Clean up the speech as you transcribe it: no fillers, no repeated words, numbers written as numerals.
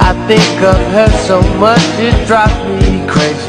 I think of her so much it drives me crazy.